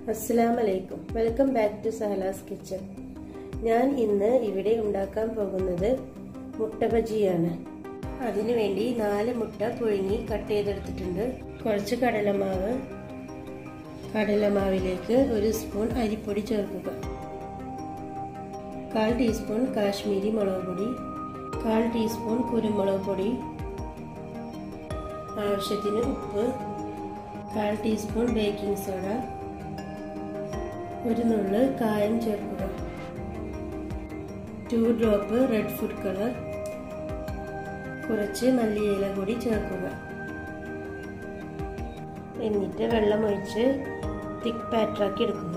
അസ്സലാമലൈക്കും. Welcome back to Sahala's kitchen. ഞാൻ ഇന്ന് ഇവിടെ ഉണ്ടാക്കാൻ പോകുന്നത് മുട്ട ബജിയാണ്. അതിനുവേണ്ടി 4 മുട്ട പുഴുങ്ങി കട്ട് ചെയ്തെടുത്തിട്ടുണ്ട്. കുറച്ച് കടലമാവ്, കടലമാവിലേക്ക് 1 സ്പൂൺ അരിപ്പൊടി ചേർക്കുക. 1/4 ടീസ്പൂൺ കാശ്മീരി മുളക് പൊടി, 1/4 ടീസ്പൂൺ കുരുമുളക് പൊടി, ആവശ്യത്തിന് ഉപ്പ്, 1/4 ടീസ്പൂൺ ബേക്കിംഗ് സോഡ, 1 നുള്ള് കായം ചേർക്കുക, 2 ഡ്രോപ്പ് റെഡ് ഫുഡ് കളർ, കുറച്ച് മല്ലിയില കൂടി ചേർക്കുക. എന്നിട്ട് വെള്ളമൊഴിച്ച് തിക്ക് ബാറ്ററാക്കി എടുക്കുക.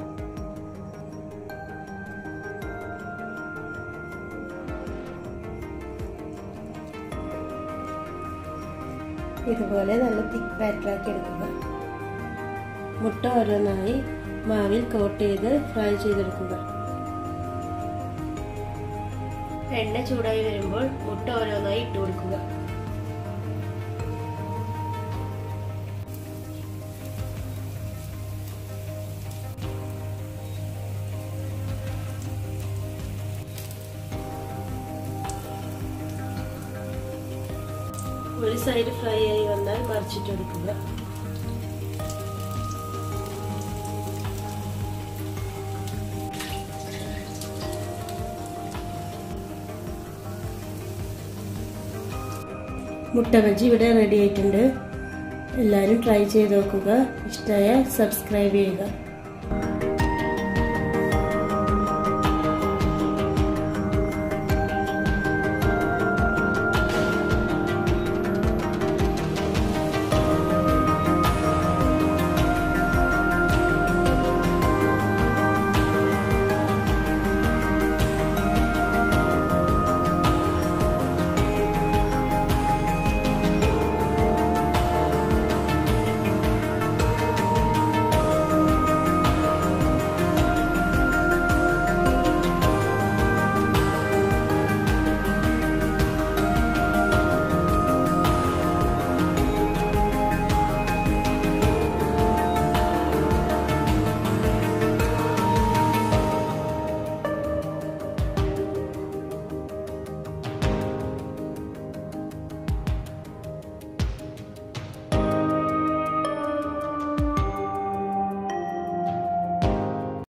ഇതുപോലെ നല്ല തിക്ക് ബാറ്ററാക്കി എടുക്കുക. മുട്ട ഓരോന്നായി മാവിൽ കോട്ട് ചെയ്ത് ഫ്രൈ ചെയ്തെടുക്കുക. എണ്ണ ചൂടായി വരുമ്പോൾ മുട്ട ഓരോന്നായി ഇട്ട് കൊടുക്കുക. ഒരു സൈഡ് ഫ്രൈ ആയി വന്നാൽ മറിച്ചിട്ടെടുക്കുക. മുട്ട ബജി ഇവിടെ റെഡി ആയിട്ടുണ്ട്. എല്ലാവരും ട്രൈ ചെയ്ത് നോക്കുക. ഇഷ്ടമായ സബ്സ്ക്രൈബ് ചെയ്യുക.